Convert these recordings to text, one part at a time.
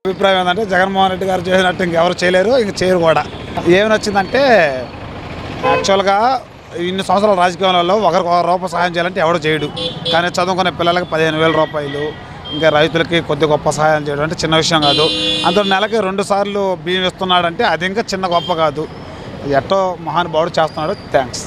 అభిప్రాయం ఏంటంటే జగన్మోహన్ రెడ్డి గారు చేసినట్టు ఇంకెవరు చేయలేరు, ఇంక చేయరు కూడా. ఏమి నచ్చిందంటే యాక్చువల్గా ఇన్ని సంవత్సరాల రాజకీయాలలో ఒకరికి రూపాయి సహాయం చేయాలంటే ఎవరు చేయడు. కానీ చదువుకునే పిల్లలకి 15,000 రూపాయలు, ఇంకా రైతులకి కొద్ది గొప్ప సహాయం చేయడం అంటే చిన్న విషయం కాదు. అందులో నెలకి 2 సార్లు బియ్యం ఇస్తున్నాడంటే అది ఇంకా చిన్న గొప్ప కాదు. ఎట్టో మహానుభావుడు చేస్తున్నాడు. థ్యాంక్స్.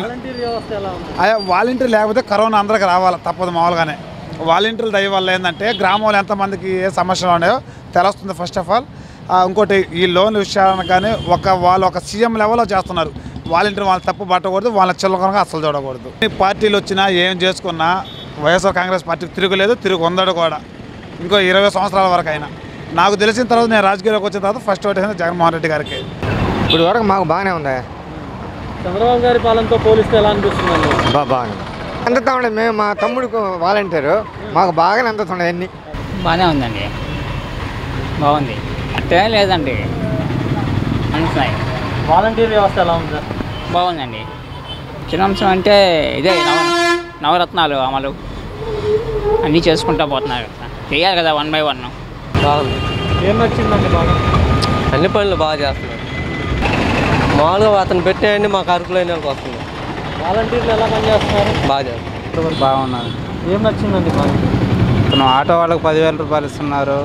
వాలంటీర్ లేకపోతే కరోనా అందరికి రావాలి, తప్పదు మామూలుగానే. వాలంటీర్ల దయ వల్ల ఏంటంటే గ్రామంలో ఎంతమందికి ఏ సమస్యలు ఉన్నాయో తెలుస్తుంది ఫస్ట్ ఆఫ్ ఆల్. ఇంకోటి ఈ లోన్ విషయాలను కానీ వాళ్ళు ఒక సీఎం లెవెల్లో చేస్తున్నారు. వాలంటీర్ వాళ్ళు తప్పు పట్టకూడదు, వాళ్ళ చిల్లకరంగా అసలు చూడకూడదు. పార్టీలు వచ్చినా ఏం చేసుకున్నా వైఎస్ఆర్ కాంగ్రెస్ పార్టీకి తిరుగులేదు, తిరిగి ఉందడు కూడా ఇంకో 20 సంవత్సరాల వరకు అయినా. నాకు తెలిసిన తర్వాత నేను రాజకీయాల్లోకి వచ్చిన తర్వాత ఫస్ట్ ఓటు వేసింది జగన్మోహన్ రెడ్డి గారికి. ఇప్పుడు వరకు మాకు బాగానే ఉంది. చంద్రబాబు గారి పాలనతో పోలిస్తే ఎలా అనిపిస్తుంది? బాగానే అందుతా ఉండే. మేము మా తమ్ముడికి వాలంటీరు మాకు బాగానే అందుతుండే. అన్నీ బాగానే ఉందండి, బాగుంది, అట్టే లేదండి. అంటున్నాయి. వాలంటీర్ వ్యవస్థ ఎలా ఉంది? బాగుందండి. చిన్న అంశం అంటే ఇదే నవరత్నాలు అమలు అన్నీ చేసుకుంటూ పోతున్నారు. చేయాలి కదా 1 by 1. బాగుంది. ఏం నచ్చిందండి? బాగా అన్ని పనులు బాగా చేస్తున్నారు. మామూలుగా అతను పెట్టేయండి మాకు అరకులైన వాళ్ళకి వస్తుంది. వాలంటీర్లు ఎలా పనిచేస్తున్నారు? బాగా చేస్తున్నారు. బాగున్నారు. ఏం నచ్చిందండి? బాగా ఇప్పుడు ఆటో వాళ్ళకి 10,000 రూపాయలు ఇస్తున్నారు,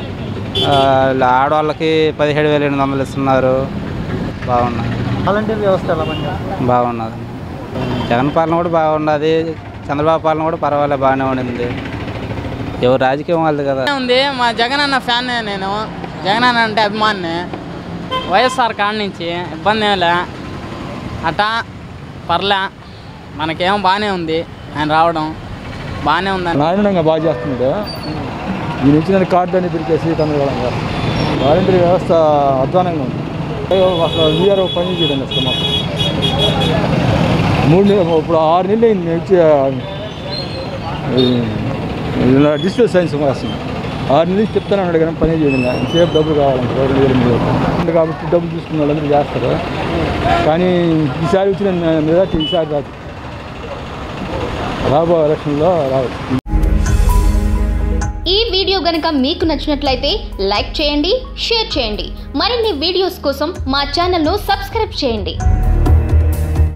ఆడవాళ్ళకి 17,800 ఇస్తున్నారు. బాగున్నారు. వాలంటీర్ వ్యవస్థ ఎలా పనిచేస్తుంది? బాగున్నది. జగన్ పాలన కూడా బాగున్నది, చంద్రబాబు పాలన కూడా పర్వాలేదు, బాగానే ఉండింది. ఎవరు రాజకీయం వాళ్ళది కదా ఉంది. మా జగన్ అన్న ఫ్యాన్, నేను జగన్ అన్న అంటే అభిమాని. వైఎస్ఆర్ కాడ నుంచి ఇబ్బంది ఏం లే, అటా పర్లే, మనకేమో బాగానే ఉంది. ఆయన రావడం బాగానే ఉందని నారాయణంగా బాగా చేస్తున్నాడు. ఈయన ఇచ్చిన కార్డు అని దొరికేసి తొందరగా వాలంటీర్ వ్యవస్థ అధ్వానంగా ఉంది. అసలు వీఆర్ పని చేయడం అసలు మాకు 3 నెలలు, ఇప్పుడు 6 నెలలు అయింది నేను ఇచ్చి డిజిటల్ సైన్స్ వస్తుంది. 6 నెలలు చెప్తాను అన్నాడు కానీ పని చేయడం. సేపు డబ్బులు కావాలంటే 2,000 కాబట్టి డబ్బులు తీసుకున్న వాళ్ళందరూ చేస్తారు. కానీ ఈసారి వచ్చిన మెజార్టీ ఈసారి రాదు, రాబో ఎలక్షన్లో రావచ్చు. ఈ వీడియో గనుక మీకు నచ్చినట్లయితే లైక్ చేయండి, షేర్ చేయండి. మరిన్ని వీడియోస్ కోసం మా ఛానల్ను సబ్స్క్రైబ్ చేయండి.